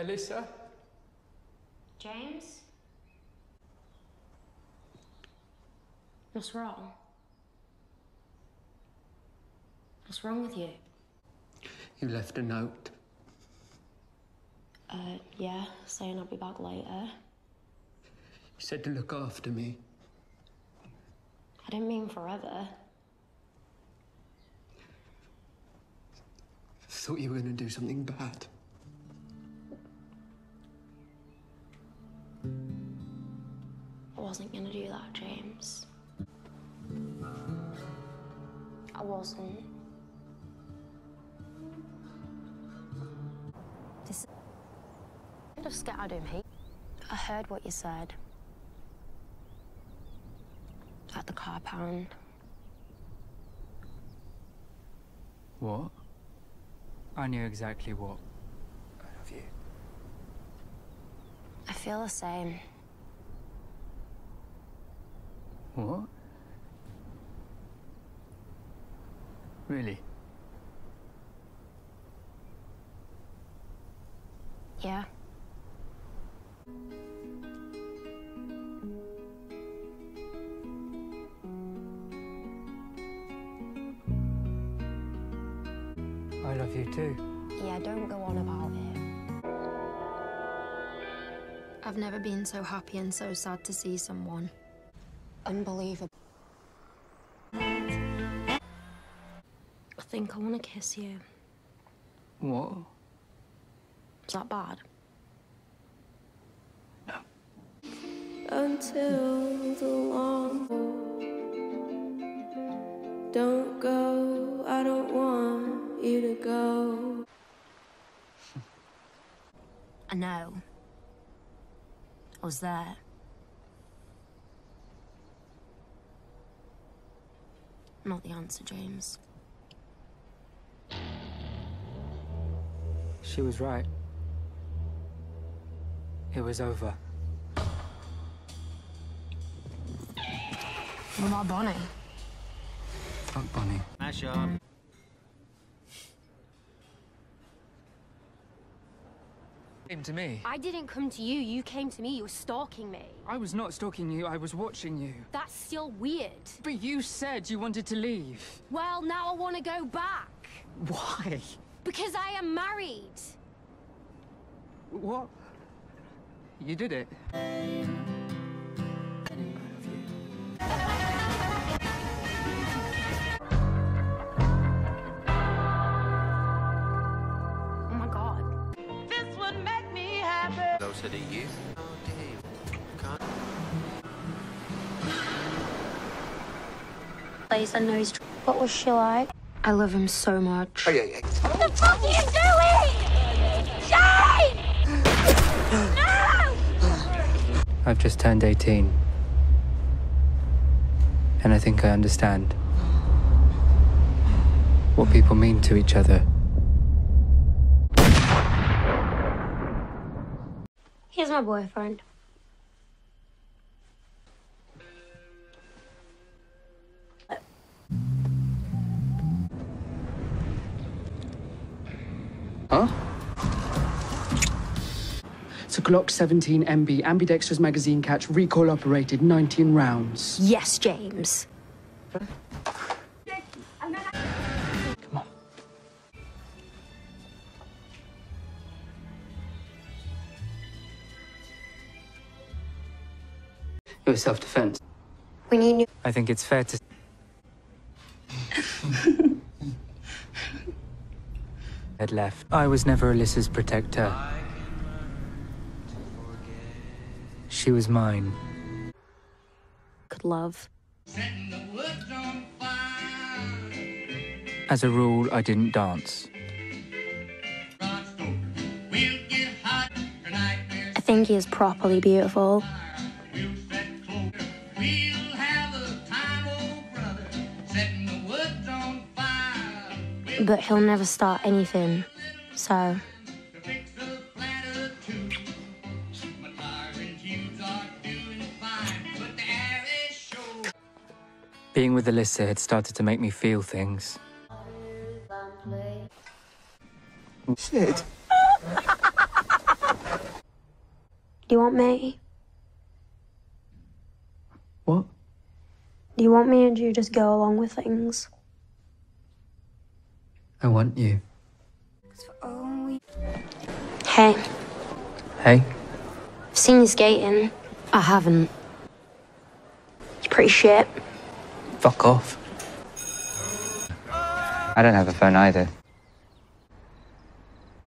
Alyssa? James? What's wrong? What's wrong with you? You left a note. Yeah, saying I'll be back later. You said to look after me. I didn't mean forever. Thought you were going to do something bad. I wasn't gonna do that, James. I wasn't. I'm just scared of him. I heard what you said. At the car pound. What? I knew exactly what. I love you. I feel the same. What? Really? Yeah. I love you too. Yeah, don't go on about it. I've never been so happy and so sad to see someone. Unbelievable. I think I want to kiss you. What? Is that bad? No. Until the long don't go, I don't want you to go. I know. I was there. Not the answer, James. She was right. It was over. What about Bonnie? Fuck Bonnie. Mash up. Came to me. I didn't come to you, you came to me. You were stalking me. I was not stalking you, I was watching you. That's still weird. But you said you wanted to leave. Well, now I want to go back. Why? Because I am married. What? You did it. Oh my God. This would make me happy. Closer to you. Place I know he's... What was she like? I love him so much. Oh, yeah. What the fuck are you doing? Shane! No! I've just turned 18. And I think I understand what people mean to each other. He's my boyfriend. Huh? It's a Glock 17 MB, ambidextrous magazine catch, recoil operated, 19 rounds. Yes, James. Come on. It was self-defense. We need new... I think it's fair to... had left. I was never Alyssa's protector. She was mine. Could love. As a rule, I didn't dance. I think he is properly beautiful. But he'll never start anything, so... Being with Alyssa had started to make me feel things. Shit. Do you want me? What? Do you want me, or do you just go along with things? I want you. Hey, Hey? I've seen you skating. I haven't. It's pretty shit. Fuck off. I don't have a phone either.